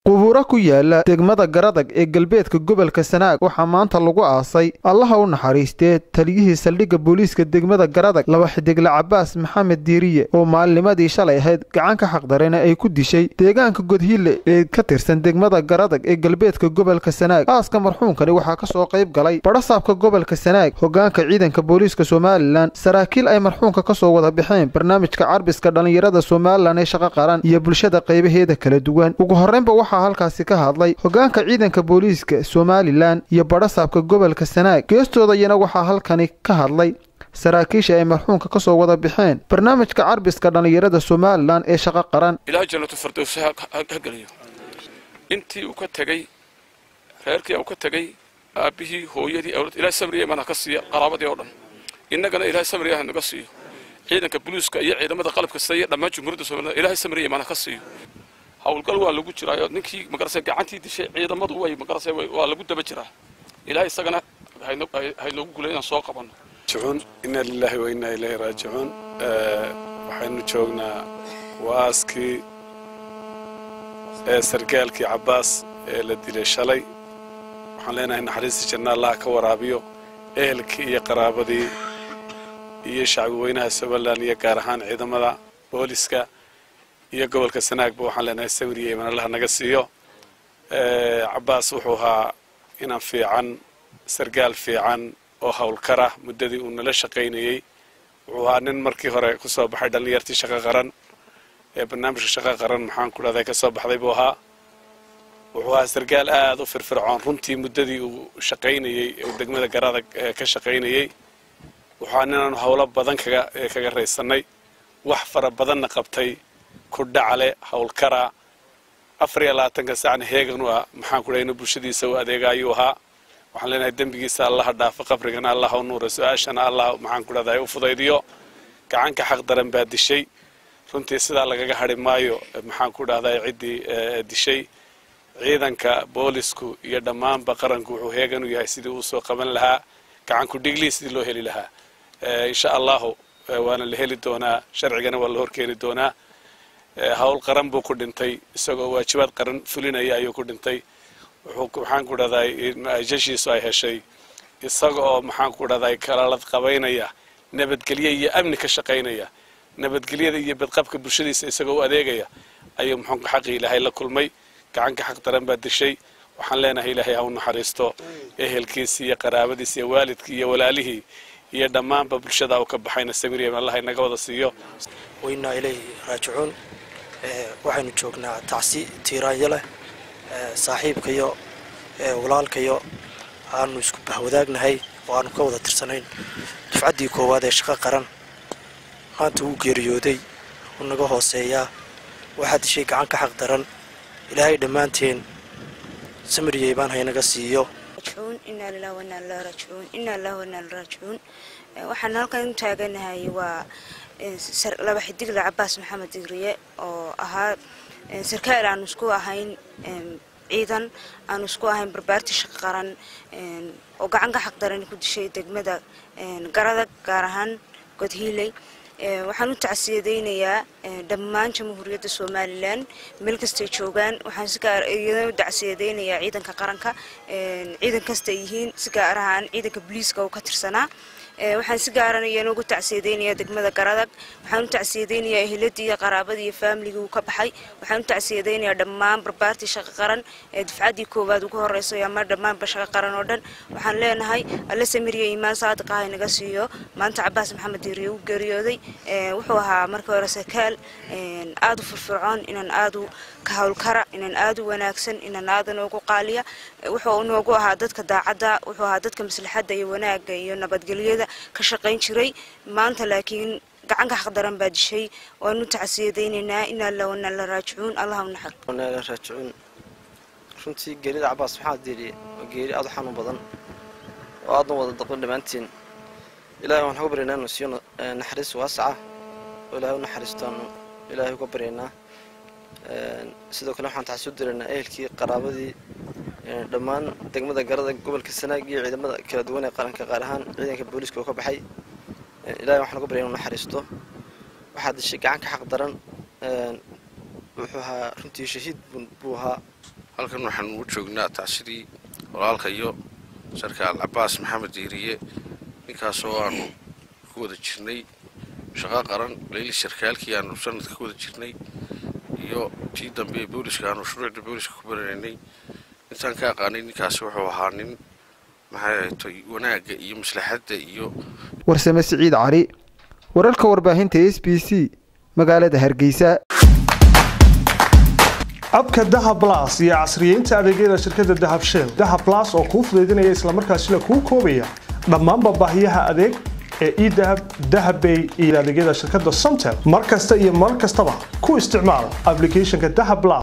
qubuuro ku yaala degmada Garadag ee galbeedka gobolka Sanaag waxaa maanta lagu aasay Allaha u naxariistee taliyihii saldhigga booliiska degmada Garadag laba xidigle Cabbaas Maxamed Diiriye oo maalnimadii shalay ahayd gacan ka xaqdareen ay ku dishay deegaanka Godhiile ee ka tirsan degmada Garadag ee galbeedka gobolka Sanaag. Aaska marxuumkani waxaa ka soo qayb galay badhasaabka gobolka Sanaag, hoggaanka ciidanka booliiska Soomaaliland, saraakiil ay marxuumka ka soo wada bixeen barnaamijka carbiska dhalinyarada Soomaaliland ee shaqo qaran iyo bulshada qaybaheeda kala duwan. Ugu horreynba halkaasi ka hadlay hoggaanka ciidanka booliiska Soomaaliland iyo badhasaabka gobolka Sanaag. Geestoodayana waxaa halkani ka hadlay saraakiisha ay marxuumka ka soo wada bixeen barnaamijka carbiska dhalinyarada Soomaaliland ee shaqo qaran. ilaa jannatu firdawsi ha galiyo intii uu ka tagay reerkii uu ka tagay aabihii hooyadii awlad ilaa samriye mana ka siiya qaraabadii oo dhan innagana ilaa samriye ha naga siiyo ciidanka booliiska iyo ciidamada qalabka sida dhammaan jumhuriyadda Soomaaliland ilaa samriye mana ka siiyo hawlgal waa lagu jiraa ninkii magarasay gacantii dishay ciidamadu way magarasay waa lagu daba jiraa ilaahay isagana hayno guuleeyaan soo qabano juun inna lillahi wa inna ilayhi raaji'uun waxaynu joognaa waaskii sargaalkii Cabbaas ee la dilay shalay waxaan leenahay naxariista janna Allah ka waraabiyo ehelkii iyo qaraabadii iyo shacbi weynaha Soomaaliland iyo gaar ahaan ciidamada booliiska iyo gobolka Sanaag waxaan leenahay samriye iman Allah naga siiyo Cabbaas wuxuu ahaa inaan fiican sargaal fiican oo hawlkara muddadii uu nala shaqaynayay wuxuu ahaa nin markii hore ku soo baxay dhalinyartii shaqo qaran ee barnaamijka shaqo qaran maxaan ku dhahday ka soo baxday buu ahaa wuxuu ahaa sargaal aad u firfircoon runtii muddadii uu shaqaynayay ee degmada Garadag ka shaqaynayay wuxuu ahaa ninaan hawlo badan kaga raysanay wax fara badanna qabtay ku dhacale hawlkara 24 saacna heeganu maxaan ku dhaynaa bulshadiisa oo adeegayo ahaa waxaan leenahay dambigiisa Allah dhaafo qabrigana Allah u nuuro su'aashana Allah maxaan ku dhaday u fudaydiyo gacan ka xaq daran baa dishay runtii sida lagaga hadhi maayo maxaan ku dhahday cidii dishay ciidanka boolisku iyo dhammaanba qaranku wuxuu heeganu yahay sidii uu soo qaban lahaa gacan ku dhigliis sidii loo heli lahaa insha Allah waana la heli doonaa sharcigana waa la horkeeni doonaa hawl qaran buu ku dhintay isagoo waajibaad qaran fulinaya ayuu ku dhintay waxaan ku dhaday jashiisu ay heshay isagoo maxaan ku dhaday kala qabaynaya nabadgelyo iyo amni ka shaqaynaya nabadgelyada iyo badqabka bulshadiisa isagoo u adeegaya ayuu maxaan xaqi Ilaahay la kulmay gacan ka xaq daran baa dishay waxaan leenahay Ilaahay ha u naxariisto ehelkiisa iyo qaraabadiisa iyo waalidkii iyo walaalihii iyo dhammaanba bulshada oo ka baxayna samiriye Allah inaga wada siiyo wayna ilaahi raaji'uun waxaynu joognaa tacsi tiiraanyo leh saaxiibkayo walaalkayo aanu isku bahwadaagnahay oo aanu ka wada tirsanayn dufcadii koowaad ee shaqo qaran maanta uu geeriyooday uu naga hooseeyaa waxaa dishay gacan ka xaq daran ilaahay dhammaanteen samiriye baan haynaga siiyo inna lillahi wa inna ilaihi raaji'uun inna lillahi wa inna ilaihi raaji'uun waxaan halkan taaganahay waa laba xidigle Cabbaas Maxamed Diiriye oo ahaa sarkaal aan isku ahayn ciidan aan isku ahayn barbaartii shaqo qaran oo gacan ka xaq daran ku dishay degmada Garadag gaar ahaan Godhiile waxaan u tacsiyadeynayaa dhammaan jamhuuriyadda Soomaaliland meel kasta joogaan waxaan si gaar ah u tacsiyadeynayaa ciidanka qaranka ciidan kasta yihiin si gaar ahaan ciidanka booliiska oo ka tirsanaa waxaan si gaar ah ugu tacsiyadeynayaa degmada Garadag waxaan u tacsiyadeynayaa eheladii iyo qaraabadii iyo family uu ka baxay waxaan u tacsiyadeynayaa dhammaan barbaartii shaqo qaran ee dufcadii koowaad ugu horeysay ama dhammaan shaqo qaran oo dhan waxaan leenahay alla samiriye iimaan saadiq ah inaga siiyo maanta Cabbaas Maxamed Diiriye uu geeriyooday wuxuu ahaa markii hore sarkaal aad u firfircoon inaan aad u ka hawlkara inaan aad u wanaagsan inaan aad ugu qaaliya wuxuu noogu ahaa dadka daacadda wuxuu ahaa dadka maslaxadda iyo wanaaga iyo nabadgelyada ka shaqayn jiray maanta laakiin gacan ka xaq daran baa dishay waanu tacsiyadeynaynaa inna lillahi wa inna ilaihi raaji'uun Allah u naxariisto runtii geerida Cabbaas Maxamed Diiriye geeri aad u xanuun badan oo aad wada daqo dhamaantiin ilaahay waxaan ku baryaynaa inuu siiyo naxariis waasaca oo ilaahay u naxariisto ilaahay ku baryaynaa sidoo kale waxaan taxasuud direynaa ehelkii qaraabadii dhammaan degmada Garadag gobolka Sanaag iyo ciidamada kala duwan ee qaranka qaar ahaan ciidanka booliiska oo ka baxay ilaahay waxaan ku baryaynaa inuu naxariisto waxaa dishay gacan ka xaq daran wuxuu ahaa runtii shahiid buu ahaa halkan waxaan ugu joognaa tacsidii walaalka iyo sarkaal Cabbaas Maxamed Diiriye ninkaasoo aanu ku wada jirnay shaqo qaran leeyli sarkaalkii aanu sanadka ku wada jirnay iyo tii dambe booliska aanu shuruucda booliska ku baranay intaan ka aqaanay ninkaas wuxuu ahaa nin maxay wanaaga iyo maslaxadda iyo warsame Siciid Cali wararka warbaahinta SBC magaalada Hargeysa abka Dahab Plus iyo casriyeynta adeegyada shirkadda Dahab Shell Dahab Plus oo ku fududeynaya isla markaasina ku koobaya dhammaan baahiyaha adeeg ee eDahab Dahabbay iyo adeegyada shirkadda Somtel markasta iyo mar kastaba ku isticmaal applicationka Dahab Plus